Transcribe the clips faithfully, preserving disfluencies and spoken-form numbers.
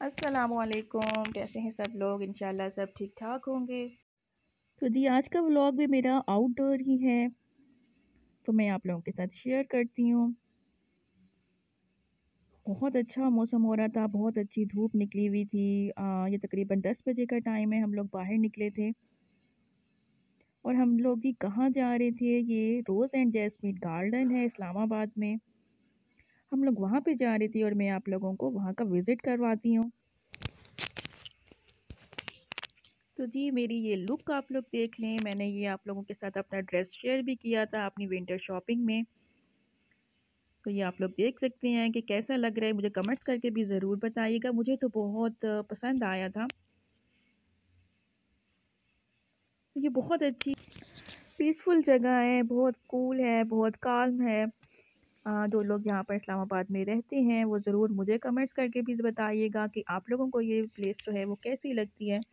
अस्सलामुअलैकुम, कैसे हैं सब लोग? इंशाल्लाह सब ठीक ठाक होंगे। तो जी आज का व्लॉग भी मेरा आउटडोर ही है, तो मैं आप लोगों के साथ शेयर करती हूँ। बहुत अच्छा मौसम हो रहा था, बहुत अच्छी धूप निकली हुई थी। अ, ये तकरीबन दस बजे का टाइम है, हम लोग बाहर निकले थे और हम लोग जी कहाँ जा रहे थे, ये रोज़ एंड जैस्मीन गार्डन है इस्लामाबाद में। हम लोग वहाँ पे जा रहे थे और मैं आप लोगों को वहाँ का विज़िट करवाती हूँ। तो जी मेरी ये लुक आप लोग देख लें, मैंने ये आप लोगों के साथ अपना ड्रेस शेयर भी किया था अपनी विंटर शॉपिंग में। तो ये आप लोग देख सकते हैं कि कैसा लग रहा है, मुझे कमेंट्स करके भी ज़रूर बताइएगा। मुझे तो बहुत अ, पसंद आया था। तो ये बहुत अच्छी पीसफुल जगह है, बहुत कूल है, बहुत काल्म है। अ, जो लोग यहाँ पर इस्लामाबाद में रहते हैं वो ज़रूर मुझे कमेंट्स करके भी बताइएगा कि आप लोगों को ये प्लेस जो है वो कैसी लगती है।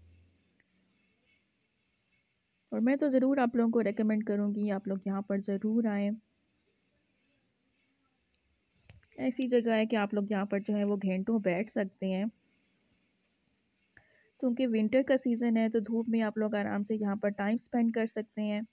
और मैं तो ज़रूर आप लोगों को रेकमेंड करूँगी आप लोग यहाँ पर ज़रूर आएँ। ऐसी जगह है कि आप लोग यहाँ पर जो है वो घंटों बैठ सकते हैं, क्योंकि विंटर का सीज़न है तो धूप में आप लोग आराम से यहाँ पर टाइम स्पेंड कर सकते हैं।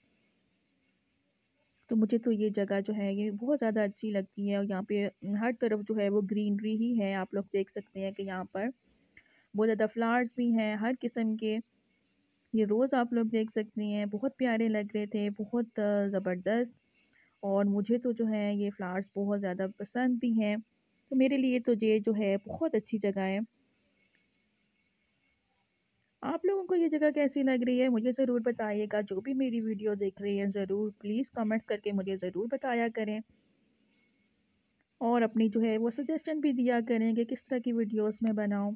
तो मुझे तो ये जगह जो है ये बहुत ज़्यादा अच्छी लगती है और यहाँ पे हर तरफ जो है वो ग्रीनरी ही है। आप लोग देख सकते हैं कि यहाँ पर बहुत ज़्यादा फ्लावर्स भी हैं हर किस्म के। ये रोज़ आप लोग देख सकते हैं, बहुत प्यारे लग रहे थे, बहुत अ, ज़बरदस्त। और मुझे तो जो है ये फ्लावर्स बहुत ज़्यादा पसंद भी हैं, तो मेरे लिए तो ये जो है बहुत अच्छी जगह है। आप लोगों को ये जगह कैसी लग रही है मुझे ज़रूर बताइएगा। जो भी मेरी वीडियो देख रही हैं ज़रूर प्लीज़ कमेंट्स करके मुझे ज़रूर बताया करें और अपनी जो है वो सजेशन भी दिया करें कि किस तरह की वीडियोस मैं बनाऊं।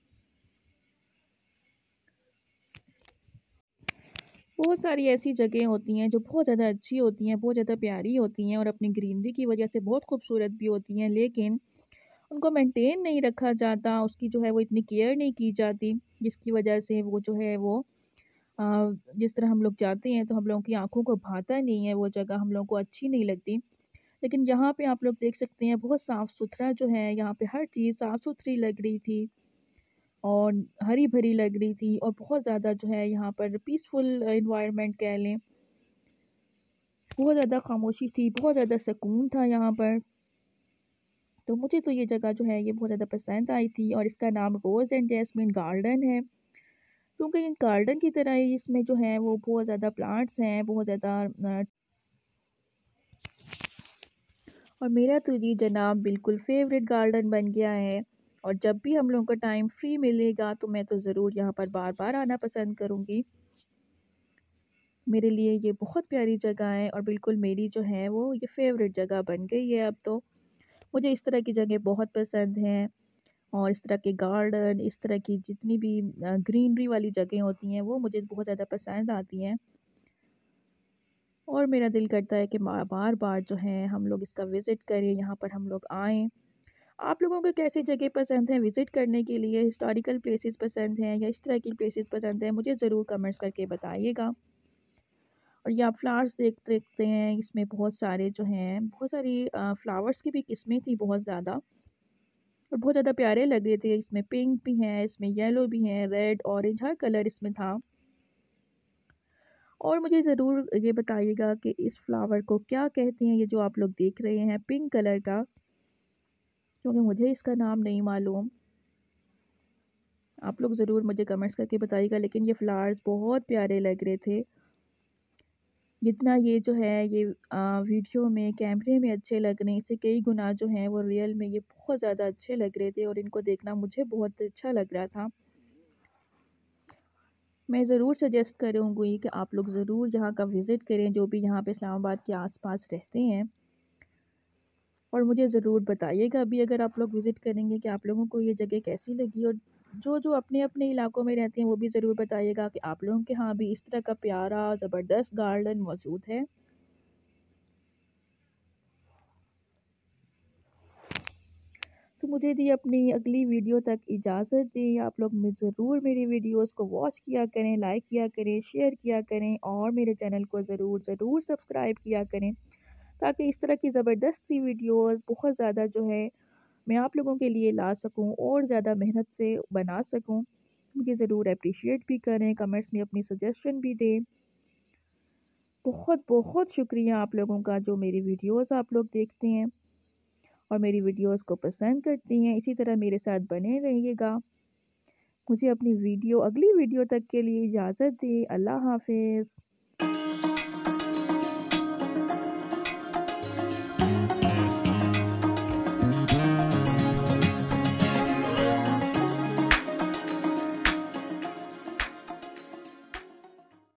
बहुत सारी ऐसी जगह होती हैं जो बहुत ज़्यादा अच्छी होती हैं, बहुत ज़्यादा प्यारी होती हैं और अपनी ग्रीनरी की वजह से बहुत खूबसूरत भी होती हैं, लेकिन उनको मेंटेन नहीं रखा जाता, उसकी जो है वो इतनी केयर नहीं की जाती, जिसकी वजह से वो जो है वो अ, जिस तरह हम लोग जाते हैं तो हम लोगों की आँखों को भाता नहीं है, वो जगह हम लोगों को अच्छी नहीं लगती। लेकिन यहाँ पे आप लोग देख सकते हैं बहुत साफ़-सुथरा जो है, यहाँ पे हर चीज़ साफ़-सुथरी लग रही थी और हरी-भरी लग रही थी और बहुत ज़्यादा जो है यहाँ पर पीसफुल एनवायरनमेंट कह लें। बहुत ज़्यादा खामोशी थी, बहुत ज़्यादा सुकून था यहाँ पर। तो मुझे तो ये जगह जो है ये बहुत ज़्यादा पसंद आई थी और इसका नाम रोज़ एंड जैस्मिन गार्डन है। क्योंकि ये गार्डन की तरह ही इसमें जो है वो बहुत ज़्यादा प्लांट्स हैं, बहुत ज़्यादा अ, और मेरा तो ये जनाब बिल्कुल फ़ेवरेट गार्डन बन गया है। और जब भी हम लोगों को टाइम फ्री मिलेगा तो मैं तो ज़रूर यहाँ पर बार-बार आना पसंद करूँगी। मेरे लिए ये बहुत प्यारी जगह है और बिल्कुल मेरी जो है वो ये फ़ेवरेट जगह बन गई है अब तो। मुझे इस तरह की जगह बहुत पसंद हैं और इस तरह के गार्डन, इस तरह की जितनी भी अ, ग्रीनरी वाली जगह होती हैं वो मुझे बहुत ज़्यादा पसंद आती हैं। और मेरा दिल करता है कि मा बार-बार जो है हम लोग इसका विज़िट करें, यहाँ पर हम लोग आएँ। आप लोगों को कैसी जगह पसंद है विज़िट करने के लिए? हिस्टोरिकल प्लेसेस पसंद हैं या इस तरह की प्लेसेस पसंद हैं? मुझे ज़रूर कमेंट्स करके बताइएगा। और ये आप फ्लावर्स देख सकते हैं, इसमें बहुत सारे जो हैं बहुत सारी अ, फ्लावर्स की भी किस्में थी बहुत ज़्यादा और बहुत ज़्यादा प्यारे लग रहे थे। इसमें पिंक भी हैं, इसमें येलो भी हैं, रेड, ऑरेंज हर कलर इसमें था। और मुझे ज़रूर ये बताइएगा कि इस फ्लावर को क्या कहते हैं, ये जो आप लोग देख रहे हैं पिंक कलर का, क्योंकि मुझे इसका नाम नहीं मालूम। आप लोग ज़रूर मुझे कमेंट्स करके बताइएगा, लेकिन ये फ्लावर्स बहुत प्यारे लग रहे थे। जितना ये जो है ये अ, वीडियो में कैमरे में अच्छे लग रहे हैं, इससे कई गुना जो हैं वो रियल में ये बहुत ज़्यादा अच्छे लग रहे थे और इनको देखना मुझे बहुत अच्छा लग रहा था। मैं ज़रूर सजेस्ट करूँगी कि आप लोग ज़रूर यहाँ का विज़िट करें, जो भी यहाँ पे इस्लामाबाद के आस-पास रहते हैं। और मुझे ज़रूर बताइएगा अभी अगर आप लोग विज़िट करेंगे कि आप लोगों को ये जगह कैसी लगी और जो-जो अपने-अपने इलाकों में रहते हैं वो भी ज़रूर बताइएगा कि आप लोगों के यहाँ भी इस तरह का प्यारा ज़बरदस्त गार्डन मौजूद है। तो मुझे जी अपनी अगली वीडियो तक इजाज़त दें। आप लोग में ज़रूर मेरी वीडियोज़ को वॉच किया करें, लाइक किया करें, शेयर किया करें और मेरे चैनल को ज़रूर ज़रूर सब्सक्राइब किया करें, ताकि इस तरह की ज़बरदस्त सी वीडियोज़ बहुत ज़्यादा जो है मैं आप लोगों के लिए ला सकूँ और ज़्यादा मेहनत से बना सकूँ। मुझे ज़रूर एप्रिशिएट भी करें, कमेंट्स में अपनी सजेशन भी दें। बहुत बहुत शुक्रिया आप लोगों का जो मेरी वीडियोज़ आप लोग देखते हैं और मेरी वीडियोज़ को पसंद करती हैं। इसी तरह मेरे साथ बने रहिएगा। मुझे अपनी वीडियो अगली वीडियो तक के लिए इजाज़त दें। अल्लाह हाफ़िज़।